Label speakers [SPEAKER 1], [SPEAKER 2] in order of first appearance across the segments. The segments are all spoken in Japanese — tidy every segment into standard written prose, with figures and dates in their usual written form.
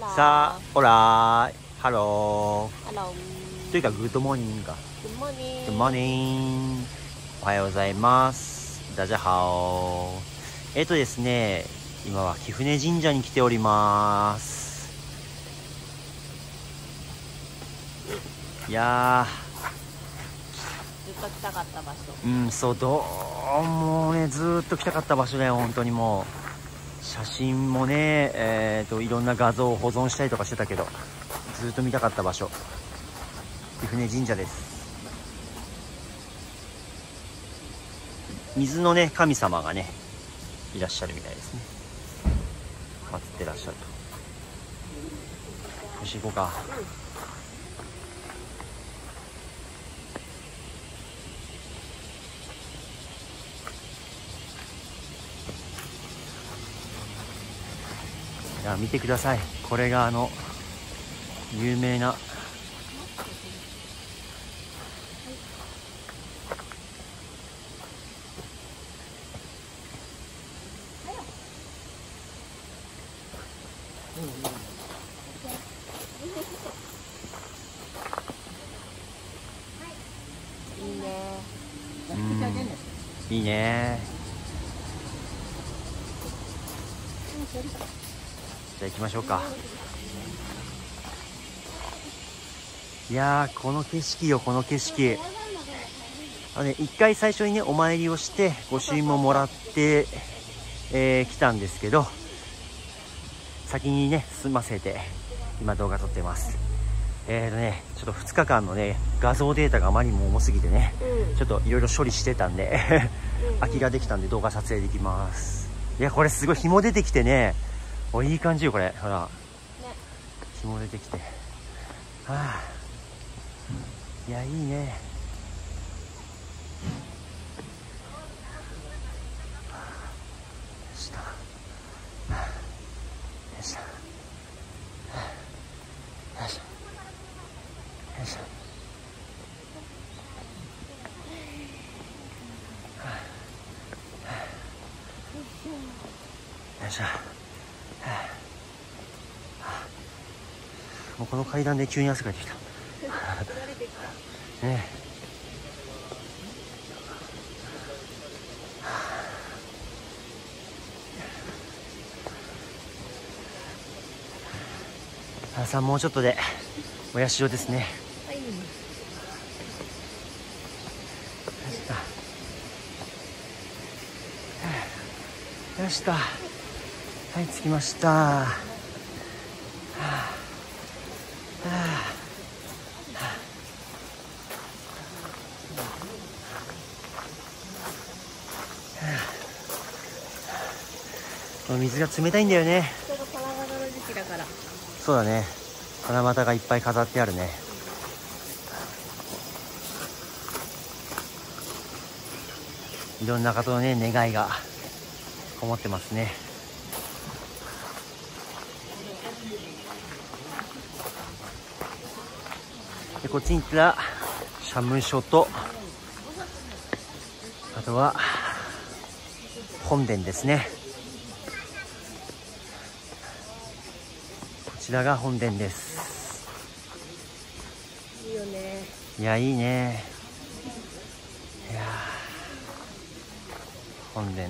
[SPEAKER 1] さあ、オラー、ハロ
[SPEAKER 2] ハロ
[SPEAKER 1] ー。というか、グッドモーニングか。
[SPEAKER 2] ー。グッモーニング。
[SPEAKER 1] グッドモーニング。おはようございます。ダジャハオ。ですね、今は貴船神社に来ております。いや
[SPEAKER 2] ずっと来たかった場所。
[SPEAKER 1] そう、どうもね、ずーっと来たかった場所だよ、本当にもう。写真もね、いろんな画像を保存したりとかしてたけど、ずっと見たかった場所、貴船神社です。水のね、神様がね、いらっしゃるみたいですね。祀ってらっしゃると。よし、行こうか。いや、見てください。これが有名な
[SPEAKER 2] いいね。
[SPEAKER 1] いいね。じゃあ行きましょうか。いやー、この景色よ、この景色。一回最初にね、お参りをして御朱印ももらって、来たんですけど、先にね済ませて今動画撮ってます。ちょっと2日間のね画像データがあまりにも重すぎてね、ちょっといろいろ処理してたんで空きができたんで動画撮影できます。いや、これすごい紐出てきてね、いい感じよこれ。ほら、紐出てきて、いや、いいね。もうこの階段で急に汗かいてきたね。さあ、もうちょっとでお社ですね。よしと、はい、着きました。水が冷たいんだよね。
[SPEAKER 2] ちょうど七夕の時期だから。
[SPEAKER 1] そうだね、七夕がいっぱい飾ってあるね。いろんな方のね願いがこもってますね。で、こっちに行ったら社務所と、あとは本殿ですね。こちらが本殿です。
[SPEAKER 2] いいよね。
[SPEAKER 1] いや、いいね。いや、本殿。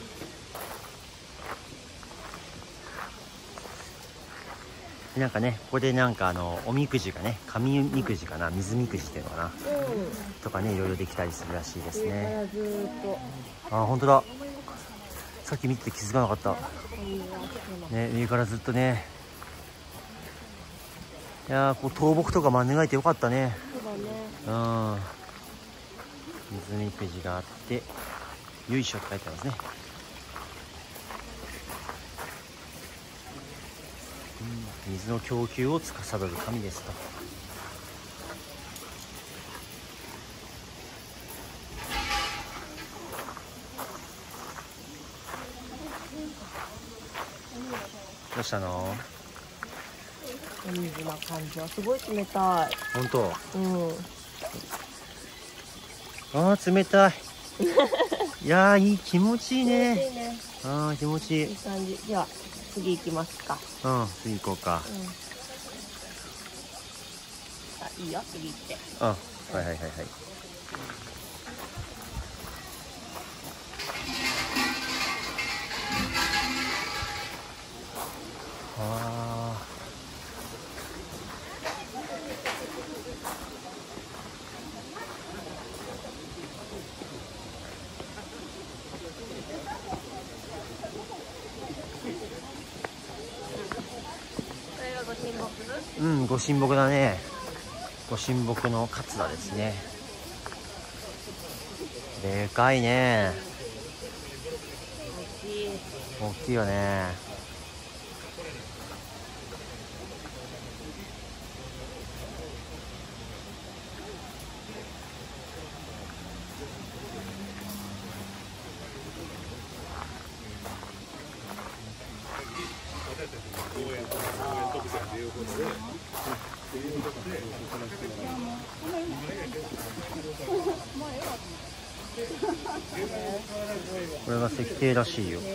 [SPEAKER 1] なんかね、ここでなんかおみくじがね、紙みくじかな、水みくじっていうのかな、とかね、いろいろできたりするらしいですね。
[SPEAKER 2] 上からずーっと。
[SPEAKER 1] あ、本当だ。さっき見てて気づかなかった。ね、上からずっとね。いやー、こう倒木とか招いてよかったね。
[SPEAKER 2] そうだね。
[SPEAKER 1] 水みくじがあって、由緒って書いてますね。水の供給を司る神ですと。どうしたの？
[SPEAKER 2] お水な感じはすごい冷たい。
[SPEAKER 1] 本当？
[SPEAKER 2] うん。
[SPEAKER 1] 冷たい。いやー、気持ちいいね。
[SPEAKER 2] 気持ちいいね。
[SPEAKER 1] 気持ちいい。
[SPEAKER 2] いい感じ。では、 次行きますか。
[SPEAKER 1] うん、次行こうか。
[SPEAKER 2] あ、いいよ、次行って。
[SPEAKER 1] あ、はいはいはいはい。ああ。
[SPEAKER 2] これがご神木？
[SPEAKER 1] うん、ご神木だね。ご神木のカツラですね。でかいね。
[SPEAKER 2] 大きい。
[SPEAKER 1] 大きいよね。これが石庭らしいよ。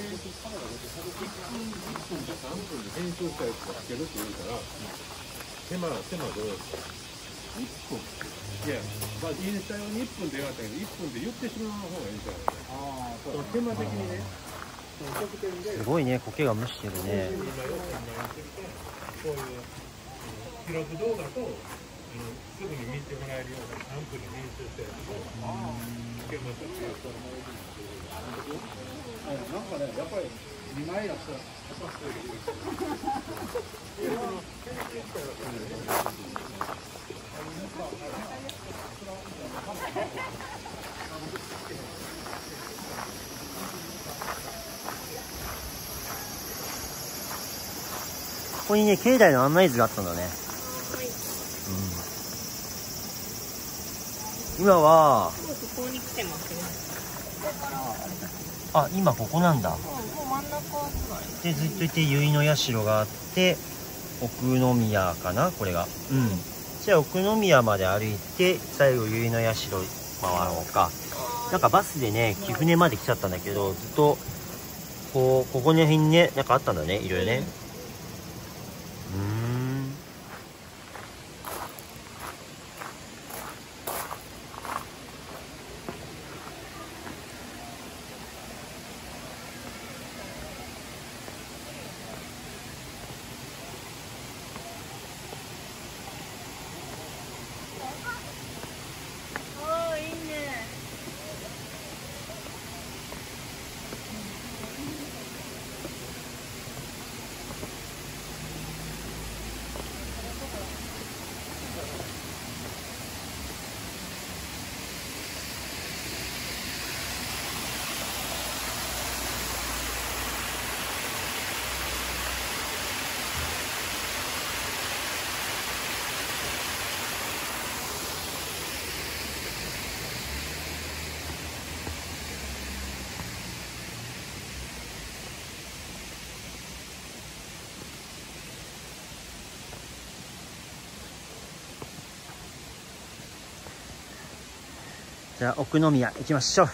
[SPEAKER 3] 手間どうですか？1分。いや、まあインスタ用に1分でよかったけど、1分で言ってしまう方がいいんじゃないかな。ああ、そう。手間的にね。
[SPEAKER 1] すごいね、苔が蒸してるね。
[SPEAKER 3] こういう記録動画とすぐに見てもらえるようなサンプルに編集したやつをつけました。なんかね、やっぱり2枚やったら
[SPEAKER 1] ここにね、境内の案内図があったんだね。うん、今は、
[SPEAKER 2] ここに来てますね。
[SPEAKER 1] あ、今ここなんだ。
[SPEAKER 2] もう真ん中ぐらい。
[SPEAKER 1] で、ずっといて、由比の社があって、奥宮かなこれが。うん。じゃあ、奥宮まで歩いて、最後、由比の社回ろうか。なんかバスでね、貴船まで来ちゃったんだけど、ずっと、ここの辺にね、なんかあったんだね、いろいろね。じゃあ、奥宮行きましょう。よ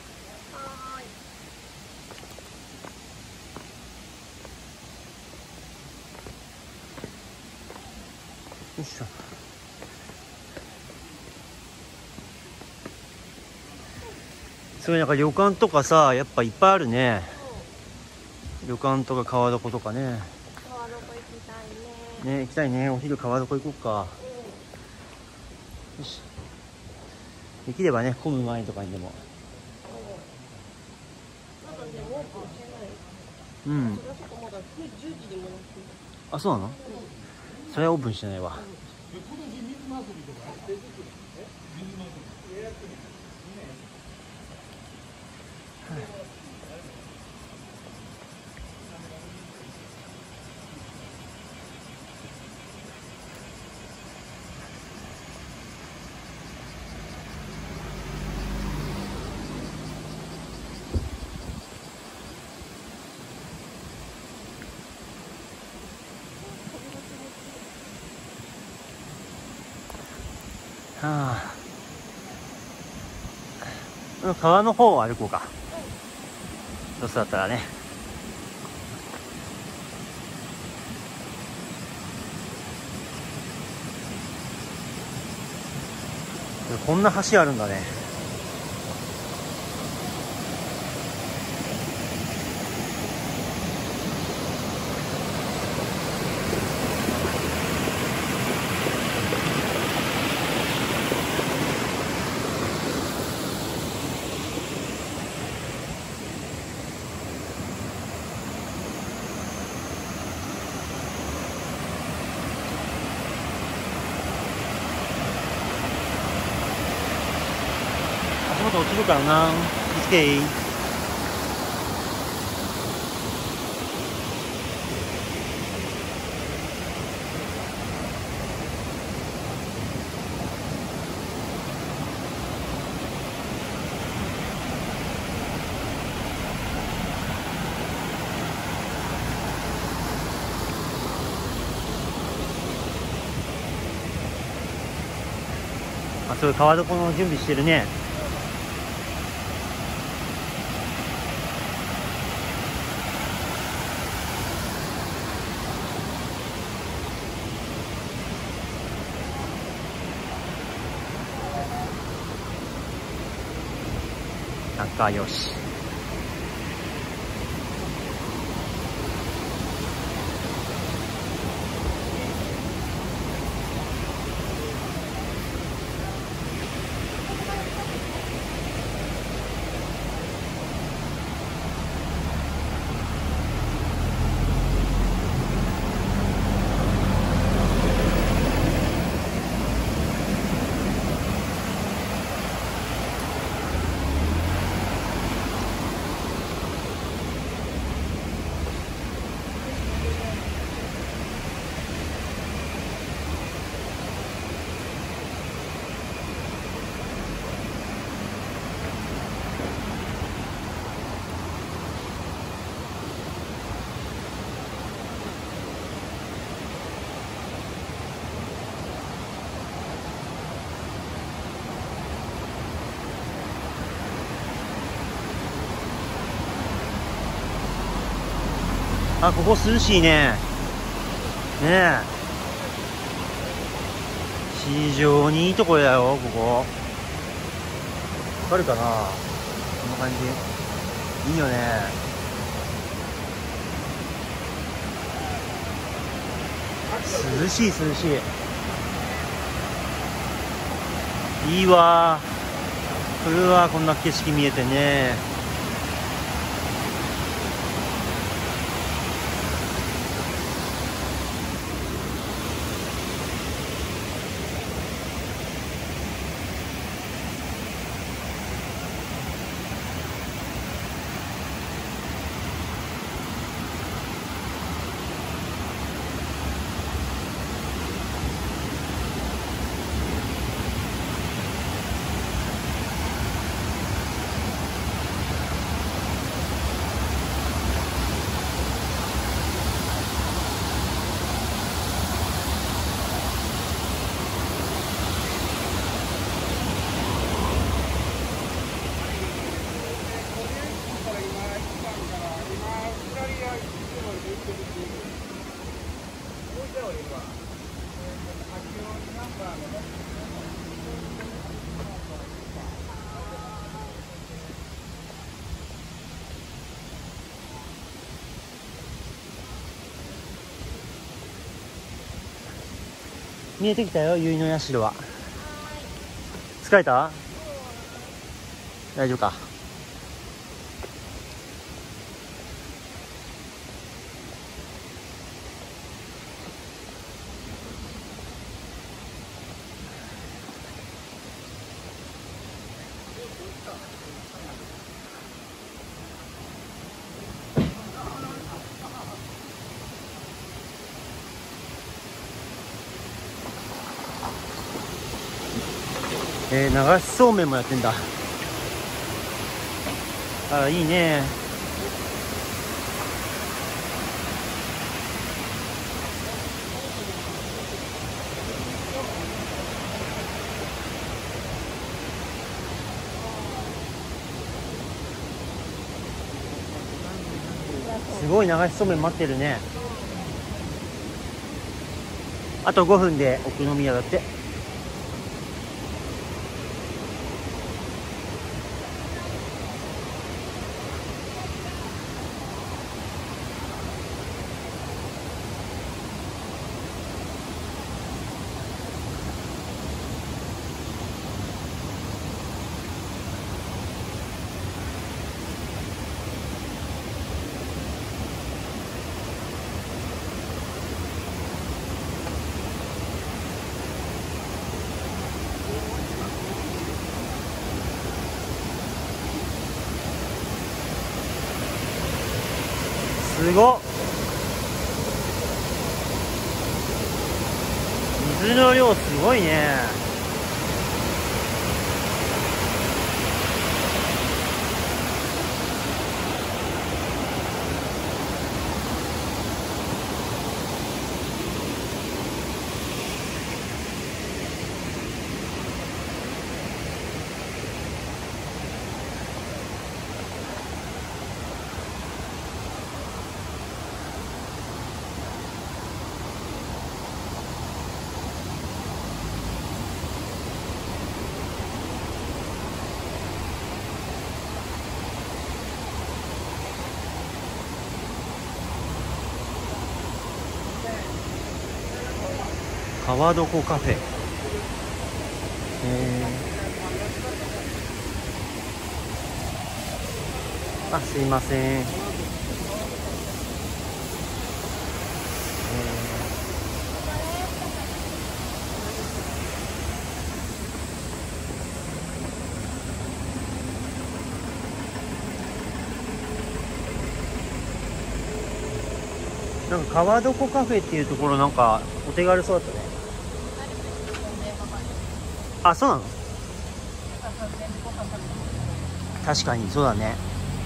[SPEAKER 1] いしょ。すごいなんか旅館とかさ、やっぱいっぱいあるね。旅館とか川床とかね。
[SPEAKER 2] 川床行きたいね。
[SPEAKER 1] ね、行きたいね。お昼川床行こうか。よし。できればね、混む前とかにでも。うん。あ、そうなの？それはオープンしてないわ。はあ、川の方を歩こうか。どうせだったらね。 こんな橋あるんだね。足元落ちるからな。見つけい。あ、そういう川床の準備してるね。仲良し。あ、ここ涼しいね。ねえ。非常にいいところだよ、ここ。わかるかな？こんな感じ。いいよね。涼しい、涼しい。いいわ。それはこんな景色見えてね。見えてきたよ、結の社は。疲れた？大丈夫か。流しそうめんもやってんだ。あら、いいね。すごい流しそうめん待ってるね。あと5分でお好み屋だって。 すごっ。水の量すごいね。川床カフェ。あ、すいません。なんか川床カフェっていうところ、なんかお手軽そうだったね。あ、そうなの？確かにそうだね。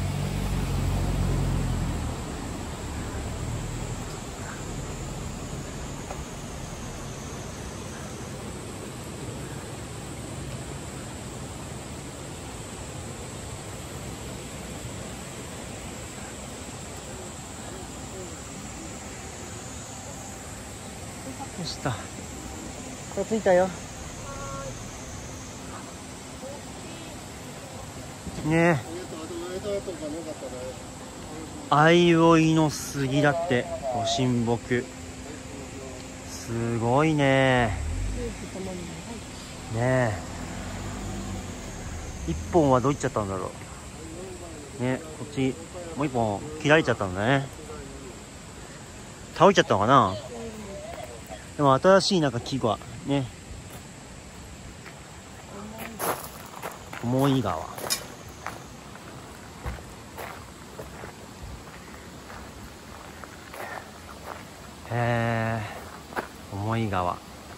[SPEAKER 1] よした。着いたよ。ねえ。相生の杉だって、ご神木。すごいね。ねえ。一本はどういっちゃったんだろう。ね、こっち、もう一本切られちゃったんだね。倒れちゃったのかな。でも新しいなんか木がね。思い川。思い川。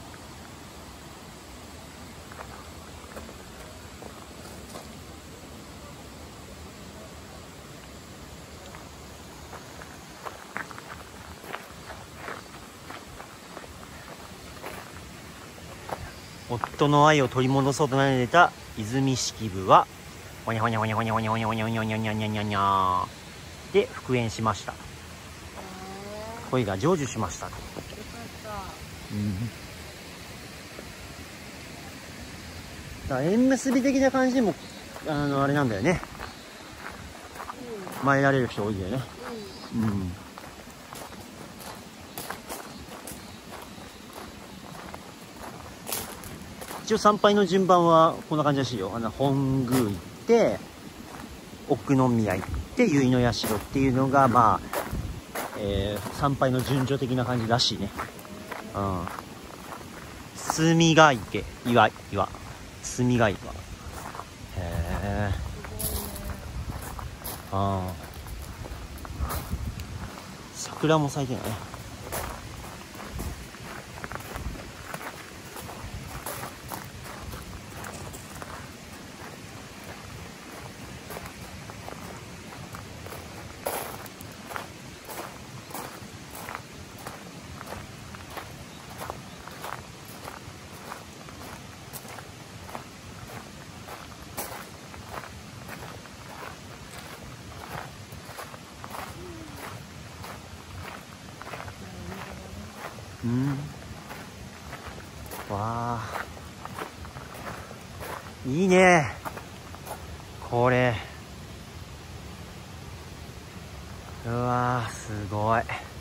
[SPEAKER 1] 夫の愛を取り戻そうと悩んでた泉式部はほにゃほにゃほにゃほにゃほにゃほにゃほにゃほにゃほにゃほにゃほにゃほにゃほにゃで復縁しました。恋が成就しました。だから縁結び的な感じでもあれなんだよね。参られる人多いんだよね。一応参拝の順番はこんな感じらしいよ。本宮行って奥宮行って結の社っていうのがまあ、参拝の順序的な感じらしいね。隅ヶ池岩隅ヶ岩。桜も咲いてるね。わあ、いいねこれ。うわー、すごい。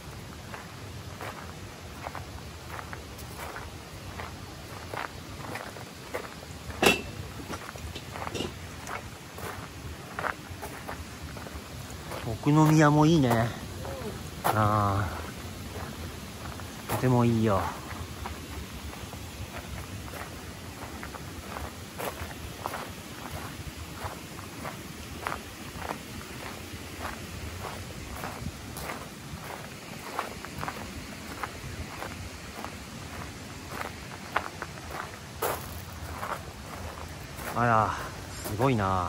[SPEAKER 1] 奥宮もいいね。とてもいいよ。 あら、すごいな。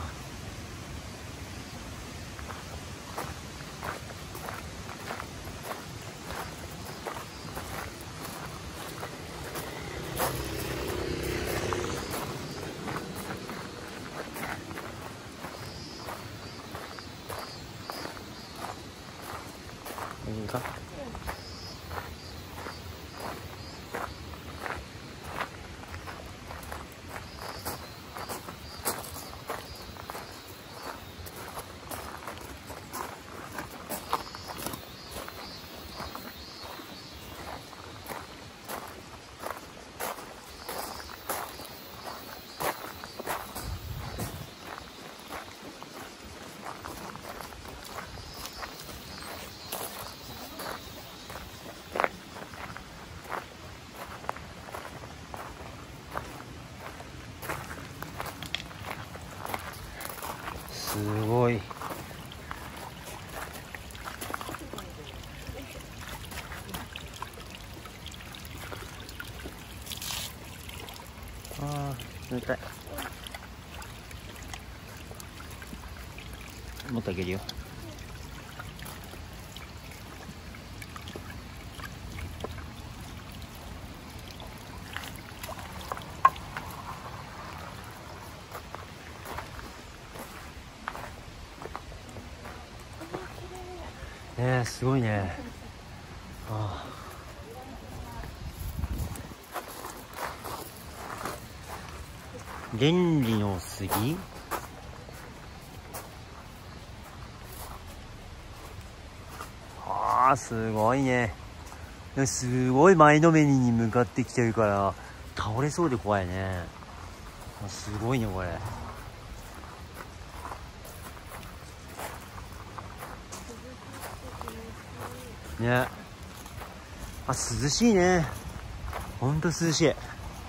[SPEAKER 1] いいか。すごい。ああ、冷たい。もっとあげるよ。すごいね。ああ、原理の杉。ああ、すごいね。すごい前のめりに向かってきてるから倒れそうで怖いね。すごいねこれ。ね、あ、涼しいね。ほんと涼しい。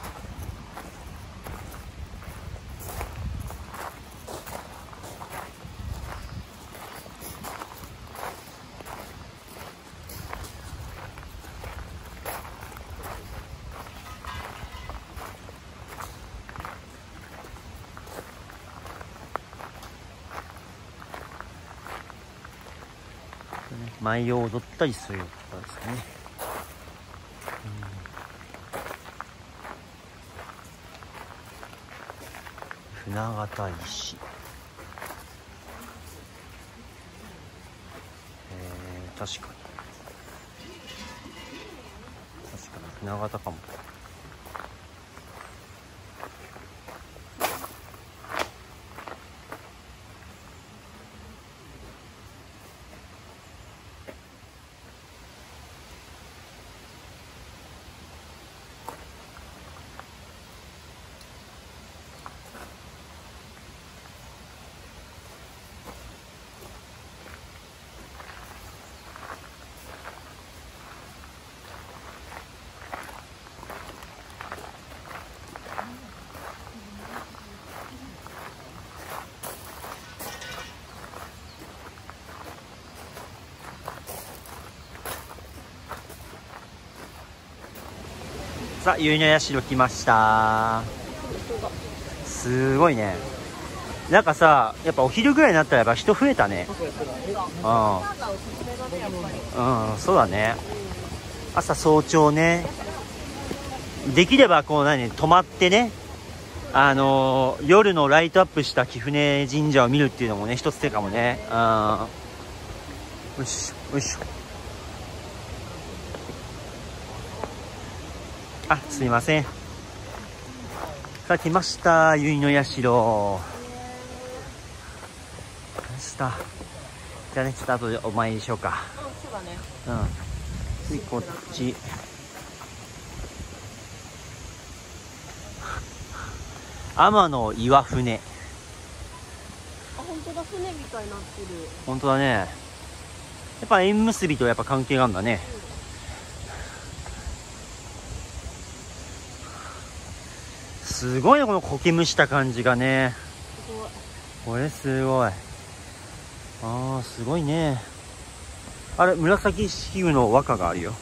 [SPEAKER 1] 舞を踊ったりするところですかね。船形石。確かに船形かも。さあ、結納社来ました。すごいね。なんかさ、やっぱお昼ぐらいになったらやっぱ人増えたね。うん、そうだね。朝早朝ね。できればこう泊まってね、夜のライトアップした貴船神社を見るっていうのもね、一つ手かもね。よいしょよいしょ。あ、すいません。さあ来ました、結納社。来ました。じゃあね、ちょっと後でお参りしようか。
[SPEAKER 2] そうだね。
[SPEAKER 1] 次こっち。天の岩船。
[SPEAKER 2] あ、本当だ、船みたいになってる。
[SPEAKER 1] 本当だね。やっぱ縁結びとやっぱ関係があるんだね。すごいね、この苔むした感じがね。
[SPEAKER 2] すごい。
[SPEAKER 1] これすごい。ああ、すごいね。あれ、紫式部の和歌があるよ。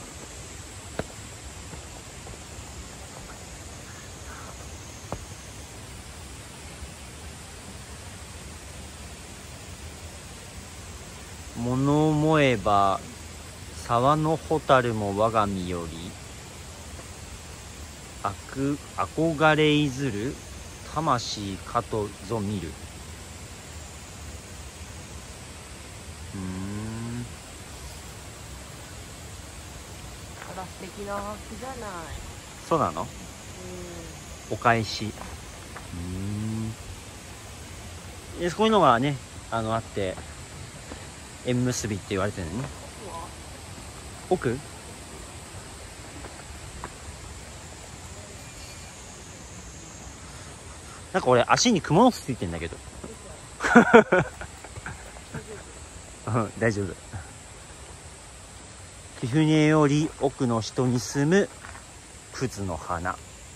[SPEAKER 1] 物思えば沢の蛍も我が身より憧れいずる魂かとぞ見る。
[SPEAKER 2] あら素敵な木じゃない。
[SPEAKER 1] そうなの？お返し。でこういうのがねあって縁結びって言われてるのね。奥？なんか俺足に蜘蛛の巣ついてんだけどうん大丈夫。貴船より奥の人に住むクズの花。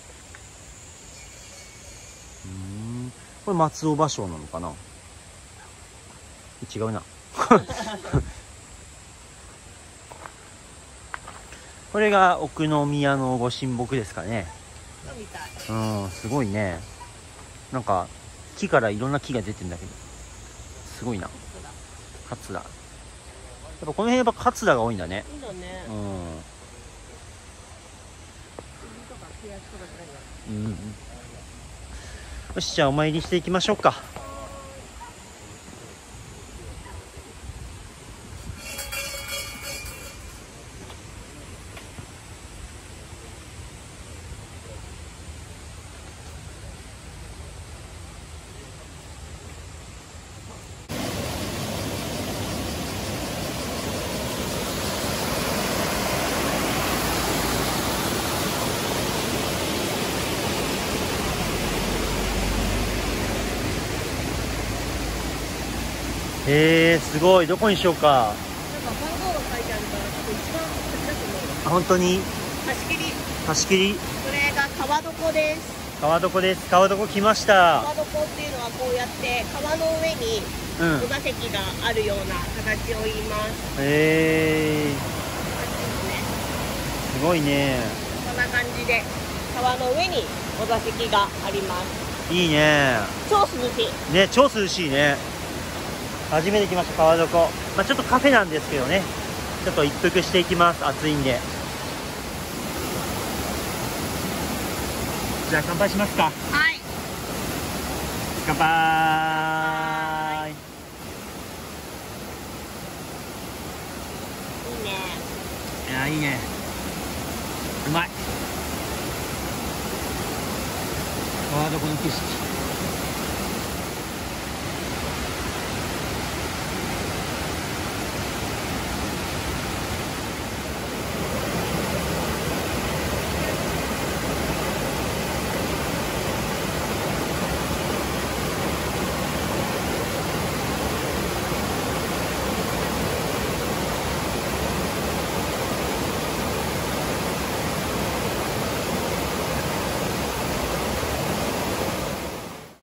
[SPEAKER 1] これ松尾芭蕉なのかな。違うなこれが奥宮のご神木ですかね。
[SPEAKER 2] みたい。
[SPEAKER 1] すごいね。なんか木からいろんな木が出てんだけどすごいな。桂。やっぱこの辺やっぱ桂が多いんだね。
[SPEAKER 2] いいだね。
[SPEAKER 1] よし、じゃあお参りしていきましょうか。すごい。どこにしようか。
[SPEAKER 2] なんか番号が書いてあるから多分一番先だと思う。
[SPEAKER 1] あ、本当に。
[SPEAKER 2] 貸し切り。
[SPEAKER 1] 貸し切り。
[SPEAKER 2] これが川床です。
[SPEAKER 1] 川床です。川床来ました。
[SPEAKER 2] 川床っていうのはこうやって川の上にお座席があるような形を言います。
[SPEAKER 1] すごいね。
[SPEAKER 2] こんな感じで川の上にお座席があります。
[SPEAKER 1] いいね。
[SPEAKER 2] 超涼しい。
[SPEAKER 1] ね、超涼しいね。初めて来ました川床。ちょっとカフェなんですけどね。ちょっと一服していきます。暑いんで。じゃあ乾杯しますか。
[SPEAKER 2] はい。
[SPEAKER 1] 乾杯。
[SPEAKER 2] いいね。
[SPEAKER 1] いや、いいね。うまい。川床の景色。